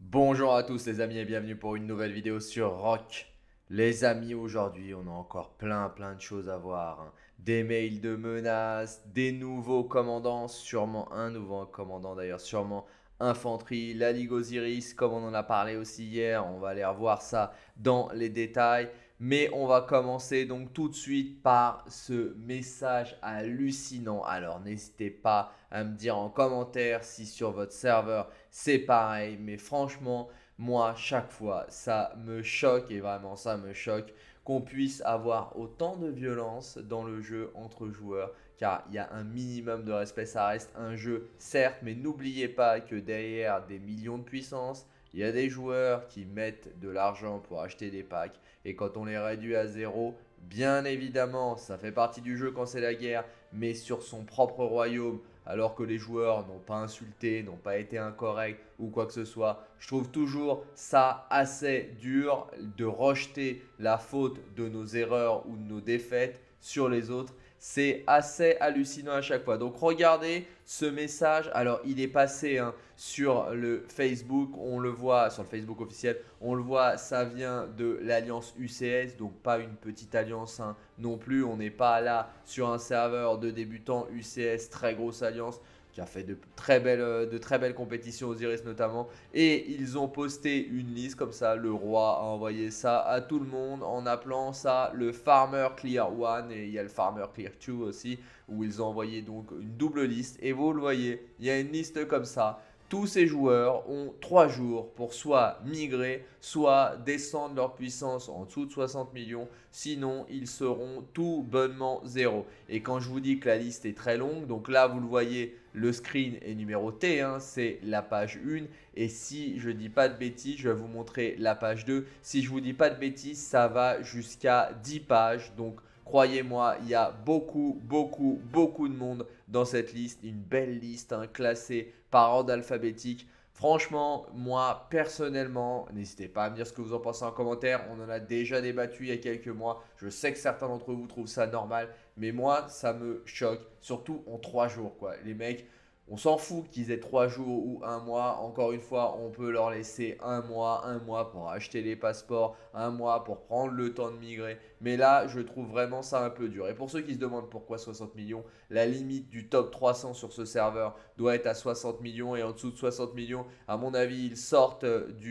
Bonjour à tous les amis et bienvenue pour une nouvelle vidéo sur Rock. Les amis, aujourd'hui on a encore plein de choses à voir, hein. Des mails de menaces, des nouveaux commandants, sûrement un nouveau commandant d'ailleurs, sûrement infanterie, la Ligue Osiris comme on en a parlé aussi hier, on va aller revoir ça dans les détails. Mais on va commencer donc tout de suite par ce message hallucinant. Alors n'hésitez pas à me dire en commentaire si sur votre serveur c'est pareil. Mais franchement, moi chaque fois ça me choque et vraiment ça me choque qu'on puisse avoir autant de violence dans le jeu entre joueurs. Car il y a un minimum de respect, ça reste un jeu certes, mais n'oubliez pas que derrière des millions de puissance, il y a des joueurs qui mettent de l'argent pour acheter des packs et quand on les réduit à zéro, bien évidemment, ça fait partie du jeu quand c'est la guerre, mais sur son propre royaume, alors que les joueurs n'ont pas insulté, n'ont pas été incorrects ou quoi que ce soit. Je trouve toujours ça assez dur de rejeter la faute de nos erreurs ou de nos défaites sur les autres. C'est assez hallucinant à chaque fois. Donc regardez ce message. Alors il est passé sur le Facebook, on le voit sur le Facebook officiel, on le voit, ça vient de l'alliance UCS, donc pas une petite alliance non plus. On n'est pas là sur un serveur de débutants UCS, très grosse alliance qui a fait de très belles compétitions, Osiris notamment. Et ils ont posté une liste comme ça. Le roi a envoyé ça à tout le monde en appelant ça le Farmer Clear 1. Et il y a le Farmer Clear 2 aussi, où ils ont envoyé donc une double liste. Et vous le voyez, il y a une liste comme ça. Tous ces joueurs ont 3 jours pour soit migrer, soit descendre leur puissance en dessous de 60 millions. Sinon, ils seront tout bonnement zéro. Et quand je vous dis que la liste est très longue, donc là, vous le voyez, le screen est numéroté, c'est la page 1. Et si je ne dis pas de bêtises, je vais vous montrer la page 2. Si je ne vous dis pas de bêtises, ça va jusqu'à 10 pages. Donc, croyez-moi, il y a beaucoup de monde dans cette liste. Une belle liste classée par ordre alphabétique. Franchement, moi personnellement, n'hésitez pas à me dire ce que vous en pensez en commentaire. On en a déjà débattu il y a quelques mois. Je sais que certains d'entre vous trouvent ça normal, mais moi, ça me choque. Surtout en 3 jours, quoi. Les mecs, on s'en fout qu'ils aient 3 jours ou un mois. Encore une fois, on peut leur laisser un mois pour acheter les passeports, un mois pour prendre le temps de migrer. Mais là, je trouve vraiment ça un peu dur. Et pour ceux qui se demandent pourquoi 60 millions, la limite du top 300 sur ce serveur doit être à 60 millions. Et en dessous de 60 millions, à mon avis, ils sortent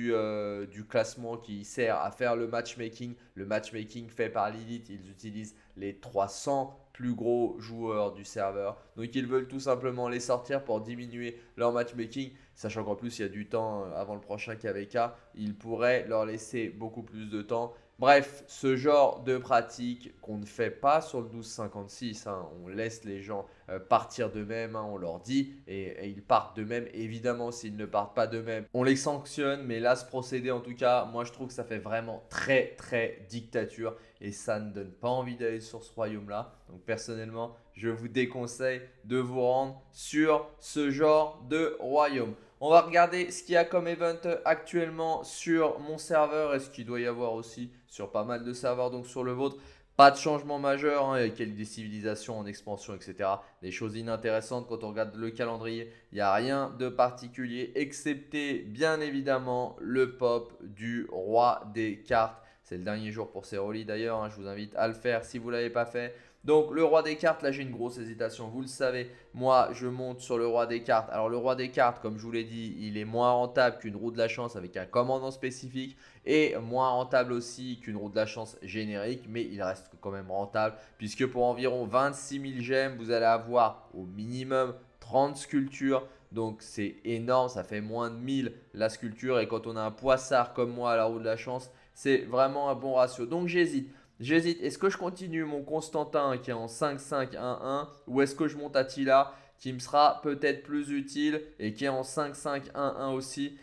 du classement qui sert à faire le matchmaking. Le matchmaking fait par Lilith, ils utilisent les 300 plus gros joueurs du serveur. Donc ils veulent tout simplement les sortir pour diminuer leur matchmaking. Sachant qu'en plus il y a du temps avant le prochain KVK, ils pourraient leur laisser beaucoup plus de temps. Bref, ce genre de pratique qu'on ne fait pas sur le 1256, on laisse les gens partir d'eux-mêmes, on leur dit, et ils partent d'eux-mêmes. Évidemment, s'ils ne partent pas d'eux-mêmes, on les sanctionne, mais là, ce procédé, en tout cas, moi, je trouve que ça fait vraiment très dictature, et ça ne donne pas envie d'aller sur ce royaume-là. Donc, personnellement, je vous déconseille de vous rendre sur ce genre de royaume. On va regarder ce qu'il y a comme event actuellement sur mon serveur et ce qu'il doit y avoir aussi sur pas mal de serveurs, donc sur le vôtre. Pas de changement majeur, il y a quelques civilisations en expansion, etc. Des choses inintéressantes quand on regarde le calendrier. Il n'y a rien de particulier, excepté bien évidemment le pop du roi des cartes. C'est le dernier jour pour Ceroli d'ailleurs, je vous invite à le faire si vous ne l'avez pas fait. Donc le roi des cartes, là j'ai une grosse hésitation, vous le savez, moi je monte sur le roi des cartes. Alors le roi des cartes, comme je vous l'ai dit, il est moins rentable qu'une roue de la chance avec un commandant spécifique et moins rentable aussi qu'une roue de la chance générique, mais il reste quand même rentable puisque pour environ 26 000 gemmes, vous allez avoir au minimum 30 sculptures. Donc c'est énorme, ça fait moins de 1000 la sculpture et quand on a un poissard comme moi à la roue de la chance, c'est vraiment un bon ratio. Donc j'hésite. Est-ce que je continue mon Constantin qui est en 5-5-1-1 ou est-ce que je monte Attila qui me sera peut-être plus utile et qui est en 5-5-1-1 aussi?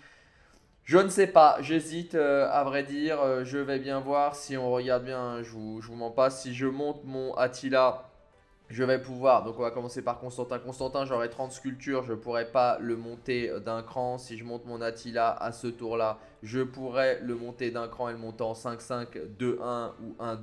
Je ne sais pas, j'hésite à vrai dire, je vais bien voir si on regarde bien, je vous mens pas, si je monte mon Attila je vais pouvoir, donc on va commencer par Constantin. Constantin, j'aurai 30 sculptures, je ne pourrai pas le monter d'un cran. Si je monte mon Attila à ce tour-là, je pourrais le monter d'un cran et le monter en 5-5, 2-1 ou 1-2.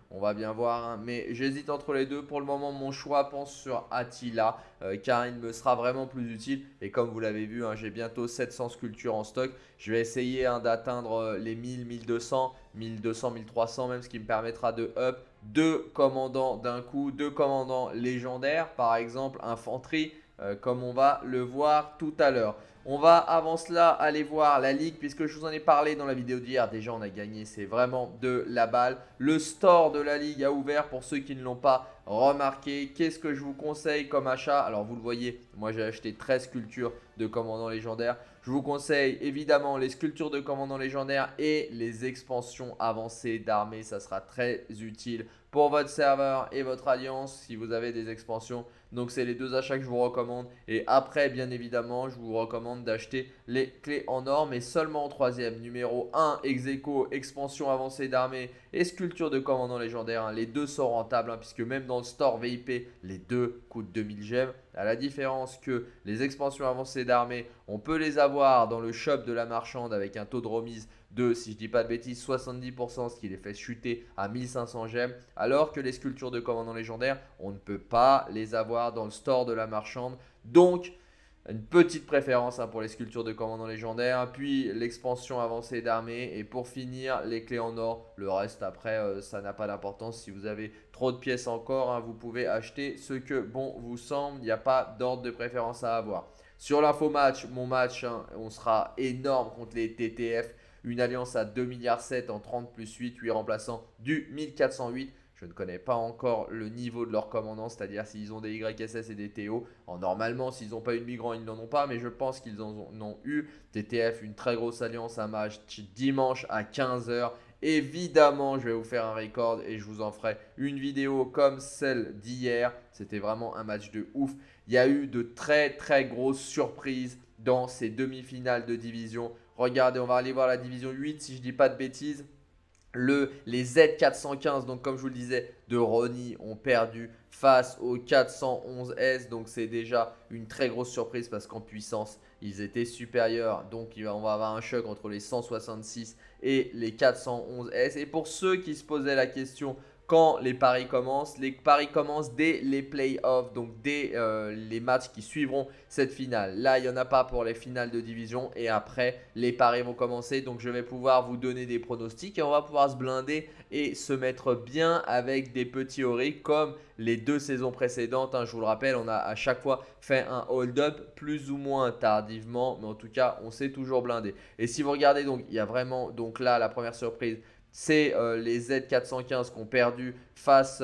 On va bien voir, hein. Mais j'hésite entre les deux. Pour le moment, mon choix pense sur Attila, car il me sera vraiment plus utile. Et comme vous l'avez vu, hein, j'ai bientôt 700 sculptures en stock. Je vais essayer, hein, d'atteindre les 1000, 1200, 1200, 1300 même, ce qui me permettra de up 2 commandants d'un coup, 2 commandants légendaires, par exemple infanterie, comme on va le voir tout à l'heure. On va avant cela aller voir la ligue puisque je vous en ai parlé dans la vidéo d'hier. Déjà on a gagné, c'est vraiment de la balle. Le store de la ligue a ouvert pour ceux qui ne l'ont pas remarqué. Qu'est-ce que je vous conseille comme achat? Alors vous le voyez, moi j'ai acheté 13 sculptures de commandants légendaires. Je vous conseille évidemment les sculptures de commandants légendaires et les expansions avancées d'armée. Ça sera très utile pour votre serveur et votre alliance si vous avez des expansions. Donc c'est les deux achats que je vous recommande. Et après bien évidemment je vous recommande d'acheter les clés en or, mais seulement en troisième. Numéro 1, ex-aequo, expansion avancée d'armée et sculpture de commandant légendaire, hein. Les deux sont rentables, hein, puisque même dans le store VIP les deux coûtent 2000 gemmes. À la différence que les expansions avancées d'armée, on peut les avoir dans le shop de la marchande avec un taux de remise de, si je dis pas de bêtises, 70%, ce qui les fait chuter à 1500 gemmes. Alors que les sculptures de commandant légendaire, on ne peut pas les avoir dans le store de la marchande. Donc, une petite préférence, hein, pour les sculptures de commandant légendaire, puis l'expansion avancée d'armée et pour finir les clés en or. Le reste après ça n'a pas d'importance. Si vous avez trop de pièces encore, hein, vous pouvez acheter ce que bon vous semble. Il n'y a pas d'ordre de préférence à avoir. Sur l'info match, mon match, hein, on sera énorme contre les TTF. Une alliance à 2,7 milliards en 30 plus 8 remplaçants du 1408. Je ne connais pas encore le niveau de leur commandant, c'est-à-dire s'ils ont des YSS et des TO. Normalement, s'ils n'ont pas eu de migrants, ils n'en ont pas, mais je pense qu'ils en ont eu. TTF, une très grosse alliance, un match dimanche à 15 h. Évidemment, je vais vous faire un record et je vous en ferai une vidéo comme celle d'hier. C'était vraiment un match de ouf. Il y a eu de très très grosses surprises dans ces demi-finales de division. Regardez, on va aller voir la division 8 si je ne dis pas de bêtises. Les Z415, donc comme je vous le disais, de Ronnie ont perdu face aux 411S. Donc c'est déjà une très grosse surprise parce qu'en puissance, ils étaient supérieurs. Donc on va avoir un choc entre les 166 et les 411S. Et pour ceux qui se posaient la question quand les paris commencent dès les playoffs, donc dès les matchs qui suivront cette finale. Là, il n'y en a pas pour les finales de division et après, les paris vont commencer. Donc, je vais pouvoir vous donner des pronostics et on va pouvoir se blinder et se mettre bien avec des petits oris comme les 2 saisons précédentes, hein. Je vous le rappelle, on a à chaque fois fait un hold-up plus ou moins tardivement, mais en tout cas, on s'est toujours blindé. Et si vous regardez, donc il y a vraiment, donc là, la première surprise, c'est les Z415 qui ont perdu face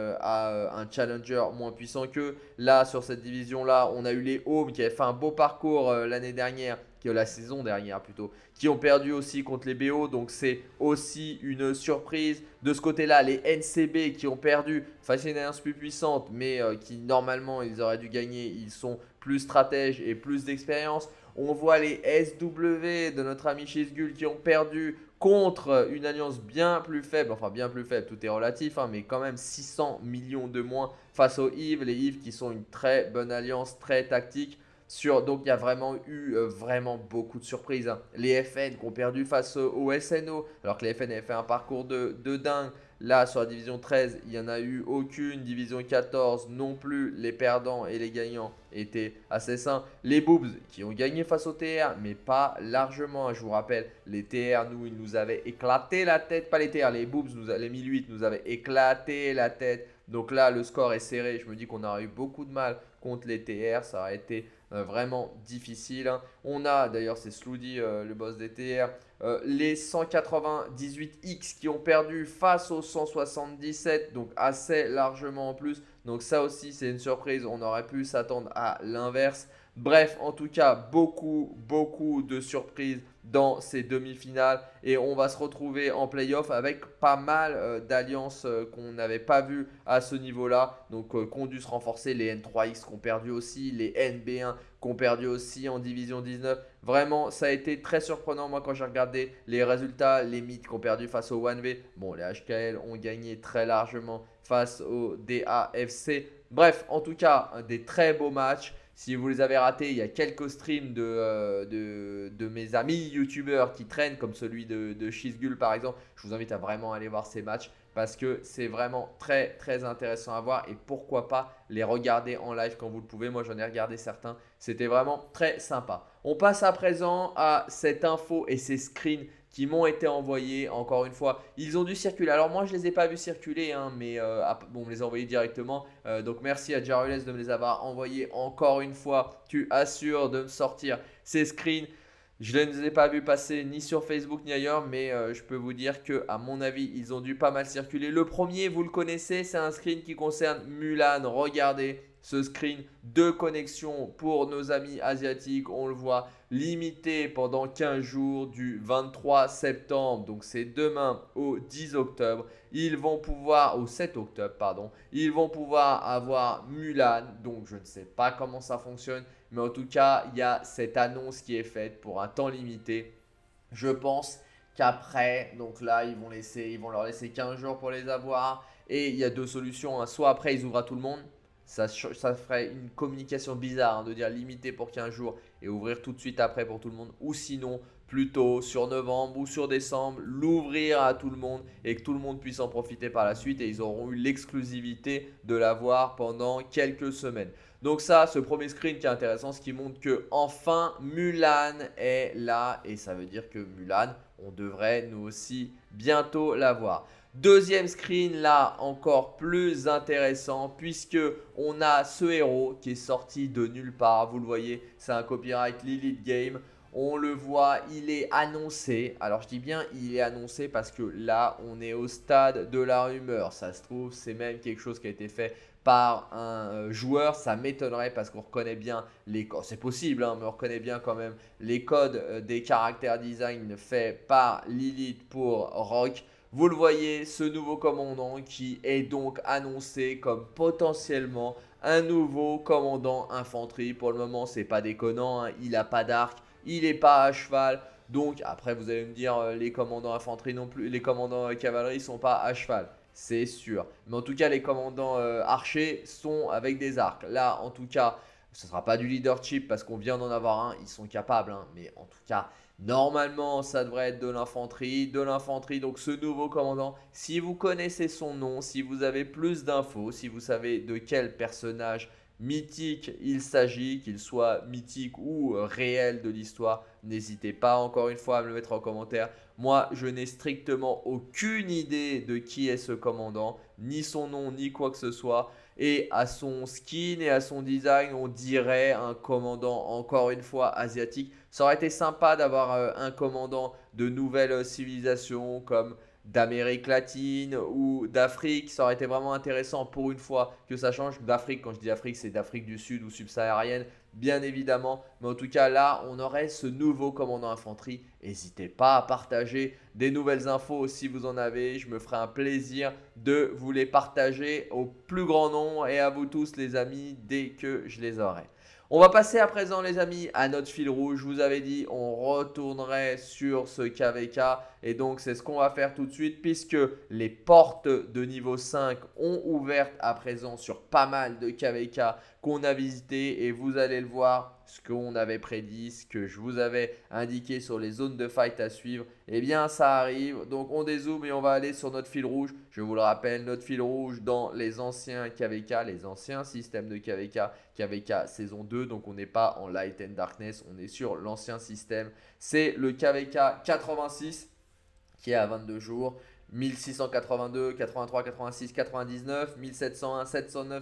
à un challenger moins puissant qu'eux. Là, sur cette division-là, on a eu les Home qui avaient fait un beau parcours l'année dernière, la saison dernière plutôt, qui ont perdu aussi contre les BO. Donc, c'est aussi une surprise. De ce côté-là, les NCB qui ont perdu face à une alliance plus puissante, mais qui normalement, ils auraient dû gagner. Ils sont plus stratèges et plus d'expérience. On voit les SW de notre ami Shizgul qui ont perdu contre une alliance bien plus faible, enfin bien plus faible, tout est relatif, hein, mais quand même 600 millions de moins face aux Yves. Les Yves qui sont une très bonne alliance, très tactique. Donc il y a vraiment eu vraiment beaucoup de surprises, hein. Les FN qui ont perdu face au SNO, alors que les FN avaient fait un parcours de dingue. Là, sur la division 13, il n'y en a eu aucune. Division 14 non plus. Les perdants et les gagnants étaient assez sains. Les Boobs qui ont gagné face aux TR, mais pas largement, hein. Je vous rappelle, les TR, nous, ils nous avaient éclaté la tête. Pas les TR, les Boobs, les 1008 nous avaient éclaté la tête. Donc là, le score est serré. Je me dis qu'on aurait eu beaucoup de mal contre les TR. Ça aurait été vraiment difficile, hein. On a d'ailleurs, c'est Sloody, le boss des TR, les 198X qui ont perdu face aux 177, donc assez largement en plus. Donc ça aussi, c'est une surprise. On aurait pu s'attendre à l'inverse. Bref, en tout cas, beaucoup de surprises dans ces demi-finales. Et on va se retrouver en playoff avec pas mal d'alliances qu'on n'avait pas vues à ce niveau-là. Donc, qui ont dû se renforcer. Les N3X qui ont perdu aussi. Les NB1 qui ont perdu aussi en division 19. Vraiment, ça a été très surprenant. Moi, quand j'ai regardé les résultats, les mythes qui ont perdu face au 1V. Bon, les HKL ont gagné très largement face au DAFC. Bref, en tout cas, des très beaux matchs. Si vous les avez ratés, il y a quelques streams de mes amis youtubeurs qui traînent, comme celui de Shizgul par exemple. Je vous invite à vraiment aller voir ces matchs parce que c'est vraiment très très intéressant à voir et pourquoi pas les regarder en live quand vous le pouvez. Moi j'en ai regardé certains, c'était vraiment très sympa. On passe à présent à cette info et ces screens qui m'ont été envoyés. Encore une fois, ils ont dû circuler. Alors moi je ne les ai pas vus circuler, hein, mais bon, on me les a envoyés directement. Donc merci à Jarules de me les avoir envoyés. Encore une fois, tu assures de me sortir ces screens. Je ne les ai pas vus passer ni sur Facebook ni ailleurs, mais je peux vous dire que à mon avis, ils ont dû pas mal circuler. Le premier, vous le connaissez, c'est un screen qui concerne Mulan. Regardez ce screen de connexion pour nos amis asiatiques. On le voit limité pendant 15 jours du 23 septembre. Donc c'est demain au 10 octobre. Ils vont pouvoir, au 7 octobre, pardon, ils vont pouvoir avoir Mulan. Donc je ne sais pas comment ça fonctionne. Mais en tout cas, il y a cette annonce qui est faite pour un temps limité. Je pense qu'après, donc là, ils vont leur laisser 15 jours pour les avoir. Et il y a deux solutions, hein. Soit après, ils ouvrent à tout le monde. Ça ferait une communication bizarre, hein, de dire limité pour 15 jours et ouvrir tout de suite après pour tout le monde. Ou sinon, plutôt sur novembre ou sur décembre, l'ouvrir à tout le monde et que tout le monde puisse en profiter par la suite. Et ils auront eu l'exclusivité de l'avoir pendant quelques semaines. Donc ça, ce premier screen qui est intéressant, ce qui montre que enfin Mulan est là. Et ça veut dire que Mulan, on devrait nous aussi bientôt l'avoir. Deuxième screen là, encore plus intéressant puisque on a ce héros qui est sorti de nulle part. Vous le voyez, c'est un copyright Lilith Game. On le voit, il est annoncé. Alors je dis bien il est annoncé parce que là, on est au stade de la rumeur. Ça se trouve, c'est même quelque chose qui a été fait par un joueur. Ça m'étonnerait parce qu'on reconnaît bien les codes. C'est possible, hein, mais on reconnaît bien quand même les codes des caractères design faits par Lilith pour Rock. Vous le voyez, ce nouveau commandant qui est donc annoncé comme potentiellement un nouveau commandant infanterie. Pour le moment, c'est pas déconnant, hein, il n'a pas d'arc, il n'est pas à cheval. Donc après, vous allez me dire, les commandants infanterie non plus, les commandants cavalerie sont pas à cheval. C'est sûr. Mais en tout cas, les commandants archers sont avec des arcs. Là, en tout cas, ce ne sera pas du leadership parce qu'on vient d'en avoir un. Ils sont capables, hein, mais en tout cas, normalement, ça devrait être de l'infanterie. De l'infanterie, donc ce nouveau commandant, si vous connaissez son nom, si vous avez plus d'infos, si vous savez de quel personnage mythique il s'agit, qu'il soit mythique ou réel de l'histoire, n'hésitez pas encore une fois à me le mettre en commentaire. Moi, je n'ai strictement aucune idée de qui est ce commandant, ni son nom, ni quoi que ce soit. Et à son skin et à son design, on dirait un commandant, encore une fois, asiatique. Ça aurait été sympa d'avoir un commandant de nouvelles civilisations comme d'Amérique latine ou d'Afrique. Ça aurait été vraiment intéressant pour une fois que ça change. D'Afrique, quand je dis Afrique, c'est d'Afrique du Sud ou subsaharienne, bien évidemment. Mais en tout cas, là, on aurait ce nouveau commandant infanterie. N'hésitez pas à partager des nouvelles infos si vous en avez. Je me ferai un plaisir de vous les partager au plus grand nombre et à vous tous les amis dès que je les aurai. On va passer à présent les amis à notre fil rouge. Je vous avais dit on retournerait sur ce KVK et donc c'est ce qu'on va faire tout de suite puisque les portes de niveau 5 ont ouvert à présent sur pas mal de KVK qu'on a visité et vous allez le voir, ce qu'on avait prédit, ce que je vous avais indiqué sur les zones de fight à suivre, eh bien ça arrive. Donc on dézoome et on va aller sur notre fil rouge. Je vous le rappelle, notre fil rouge dans les anciens KVK, les anciens systèmes de KVK, KVK saison 2. Donc on n'est pas en Light and Darkness, on est sur l'ancien système. C'est le KVK 86 qui est à 22 jours. 1682, 83, 86, 99, 1701, 709,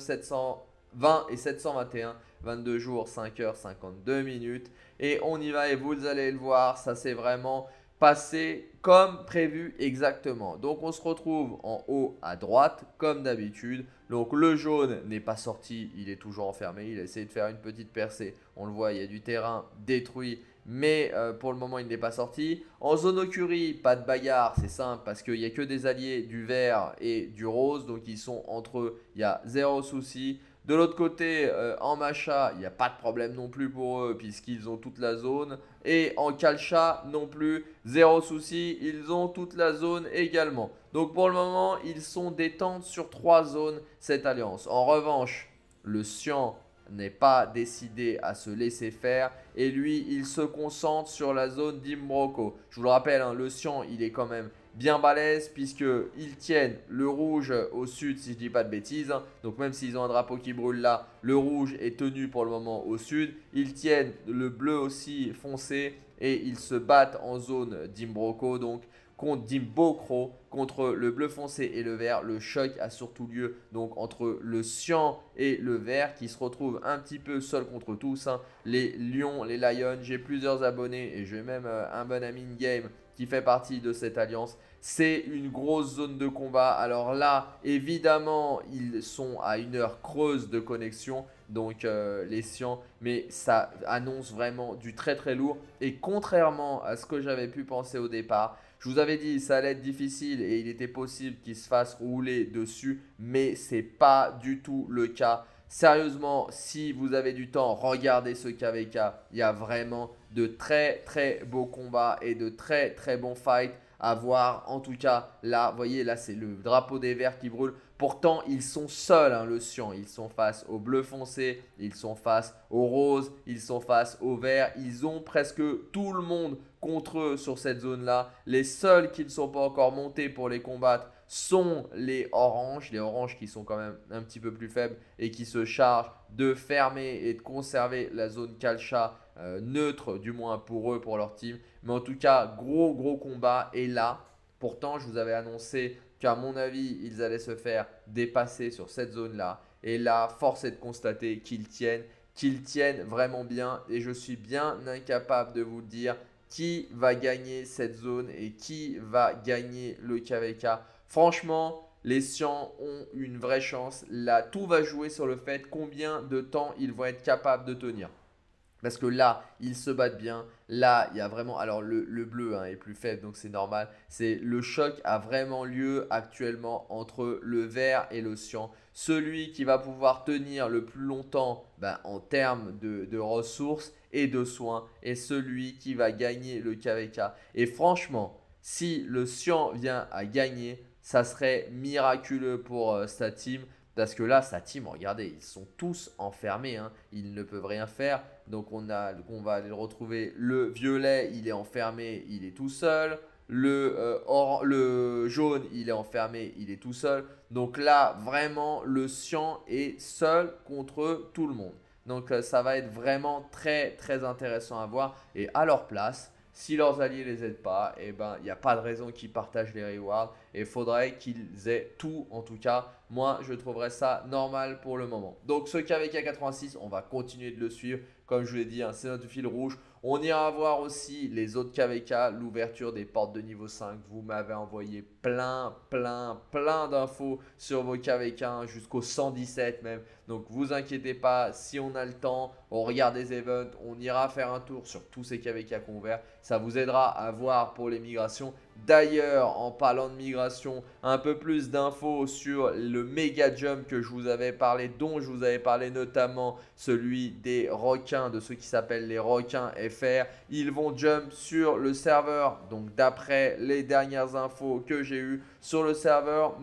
720 et 721. 22 jours, 5 heures, 52 minutes. Et on y va et vous allez le voir, ça s'est vraiment passé comme prévu exactement. Donc on se retrouve en haut à droite comme d'habitude. Donc le jaune n'est pas sorti, il est toujours enfermé. Il a essayé de faire une petite percée. On le voit, il y a du terrain détruit. Mais pour le moment, il n'est pas sorti. En zone Okurie, pas de bagarre, c'est simple parce qu'il n'y a que des alliés du vert et du rose. Donc ils sont entre eux, il y a zéro souci. De l'autre côté, en Macha, il n'y a pas de problème non plus pour eux puisqu'ils ont toute la zone. Et en Kalcha non plus, zéro souci, ils ont toute la zone également. Donc pour le moment, ils sont détentes sur 3 zones, cette alliance. En revanche, le Xian n'est pas décidé à se laisser faire et lui, il se concentre sur la zone d'Imbroko. Je vous le rappelle, hein, le Xian, il est quand même bien balèzes puisqu'ils tiennent le rouge au sud si je ne dis pas de bêtises. Donc même s'ils ont un drapeau qui brûle là, le rouge est tenu pour le moment au sud. Ils tiennent le bleu aussi foncé et ils se battent en zone d'Imbroco. Donc contre Dimbokro, contre le bleu foncé et le vert. Le choc a surtout lieu donc entre le cyan et le vert qui se retrouvent un petit peu seuls contre tous. Les lions, les lions, j'ai plusieurs abonnés et j'ai même un bon ami in-game qui fait partie de cette alliance. C'est une grosse zone de combat. Alors là, évidemment, ils sont à une heure creuse de connexion, donc les Sians, mais ça annonce vraiment du très très lourd. Et contrairement à ce que j'avais pu penser au départ, je vous avais dit ça allait être difficile et il était possible qu'ils se fassent rouler dessus, mais ce n'est pas du tout le cas. Sérieusement, si vous avez du temps, regardez ce KVK. Il y a vraiment de très très beaux combats et de très très bons fights à voir. En tout cas, là, vous voyez, là c'est le drapeau des verts qui brûle. Pourtant, ils sont seuls, le cyan. Ils sont face au bleu foncé, ils sont face au rose, ils sont face au vert. Ils ont presque tout le monde contre eux sur cette zone-là. Les seuls qui ne sont pas encore montés pour les combattre sont les oranges qui sont quand même un petit peu plus faibles et qui se chargent de fermer et de conserver la zone Kalcha neutre, du moins pour eux, pour leur team. Mais en tout cas, gros combat. Et là, pourtant, je vous avais annoncé qu'à mon avis, ils allaient se faire dépasser sur cette zone-là. Et là, force est de constater qu'ils tiennent vraiment bien. Et je suis bien incapable de vous dire qui va gagner cette zone et qui va gagner le KVK. Franchement, les Sians ont une vraie chance. Là, tout va jouer sur le fait combien de temps ils vont être capables de tenir. Parce que là, ils se battent bien. Là, il y a vraiment… Alors, le bleu est plus faible, donc c'est normal. Le choc a vraiment lieu actuellement entre le vert et le cyan. Celui qui va pouvoir tenir le plus longtemps en termes de ressources et de soins est celui qui va gagner le KVK. Et franchement, si le cyan vient à gagner, ça serait miraculeux pour sa team. Parce que là, sa team, regardez, ils sont tous enfermés. Ils ne peuvent rien faire. Donc, on va aller le retrouver. Le violet, il est enfermé, il est tout seul. Le jaune, il est enfermé, il est tout seul. Donc là, vraiment, le cyan est seul contre tout le monde. Donc, ça va être vraiment très, très intéressant à voir. Et à leur place, si leurs alliés ne les aident pas, il n'y a pas de raison qu'ils partagent les rewards. Et il faudrait qu'ils aient tout en tout cas. Moi, je trouverais ça normal pour le moment. Donc ce KVK 86, on va continuer de le suivre. Comme je vous l'ai dit, c'est notre fil rouge. On ira voir aussi les autres KVK, l'ouverture des portes de niveau 5. Vous m'avez envoyé plein d'infos sur vos KVK jusqu'au 117 même. Donc vous inquiétez pas, si on a le temps, on regarde des events, on ira faire un tour sur tous ces KVK qu'on ouvert. Ça vous aidera à voir pour les migrations. D'ailleurs, en parlant de migration, un peu plus d'infos sur le méga jump que je vous avais parlé, dont je vous avais parlé notamment celui des requins, de ceux qui s'appellent les requins FR. Ils vont jump sur le serveur, donc d'après les dernières infos que j'ai eues, sur le serveur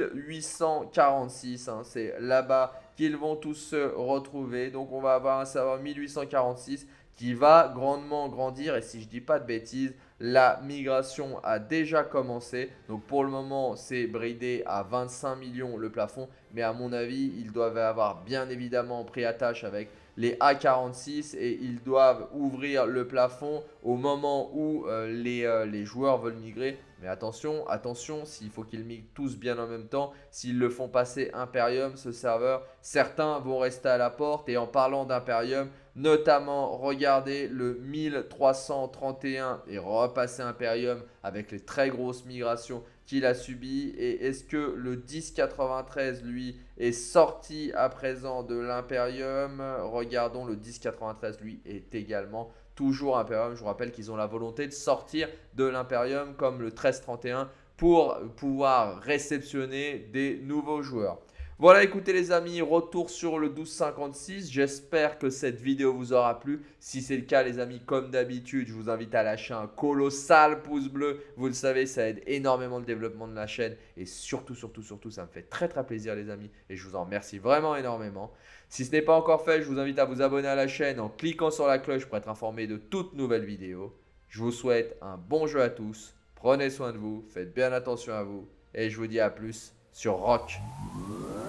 1846. C'est là-bas qu'ils vont tous se retrouver. Donc on va avoir un serveur 1846 qui va grandement grandir. Et si je ne dis pas de bêtises, la migration a déjà commencé. Donc pour le moment, c'est bridé à 25 millions le plafond. Mais à mon avis, ils doivent avoir bien évidemment pris attache avec les A46 et ils doivent ouvrir le plafond au moment où les joueurs veulent migrer. Mais attention, s'il faut qu'ils migrent tous bien en même temps, s'ils le font passer Imperium, ce serveur, certains vont rester à la porte. Et en parlant d'Imperium, notamment, regardez le 1331 et repasser Imperium avec les très grosses migrations qu'il a subies. Et est-ce que le 1093, lui, est sorti à présent de l'Imperium? Regardons, le 1093, lui, est également toujours Imperium. Je vous rappelle qu'ils ont la volonté de sortir de l'Imperium comme le 1331 pour pouvoir réceptionner des nouveaux joueurs. Voilà, écoutez les amis, retour sur le 1256. J'espère que cette vidéo vous aura plu. Si c'est le cas les amis, comme d'habitude, je vous invite à lâcher un colossal pouce bleu. Vous le savez, ça aide énormément le développement de la chaîne. Et surtout, ça me fait très plaisir les amis. Et je vous en remercie vraiment énormément. Si ce n'est pas encore fait, je vous invite à vous abonner à la chaîne en cliquant sur la cloche pour être informé de toutes nouvelles vidéos. Je vous souhaite un bon jeu à tous Prenez soin de vous, faites bien attention à vous. Et je vous dis à plus sur Rock.